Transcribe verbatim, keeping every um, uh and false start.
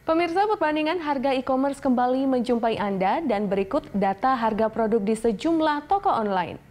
Pemirsa, perbandingan harga e-commerce kembali menjumpai Anda dan berikut data harga produk di sejumlah toko online.